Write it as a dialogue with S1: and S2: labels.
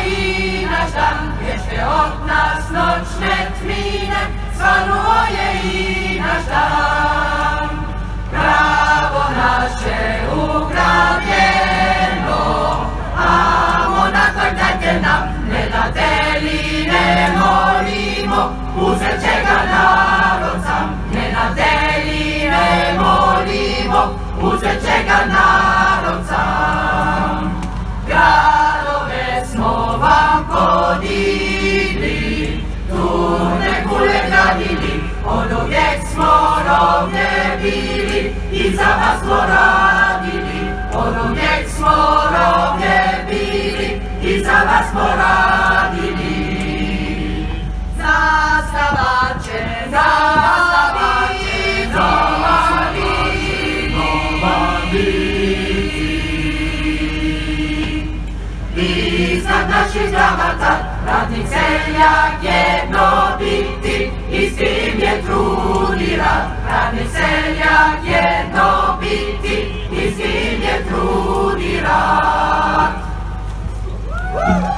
S1: i naš dan, bježe od nas noćne tmine, svanuo je i naš dan. Pravo naše ukradljeno, amo natrag dajte nam, ne date li ne molimo, uzet će ga narod sam. Ne date li ne molimo, uzet će ga narod sam. Gradove smo vam podigli, turne kule gradili, oduvijek smo rovne bili i za vas smo radili. Oduvijek smo rovne bili i za vas smo radili. Zastava će iznad naših gramata, radnik seljak jedno biti, i s tim je trud i rad. Radnik seljak jedno biti, i s tim je trud i rad.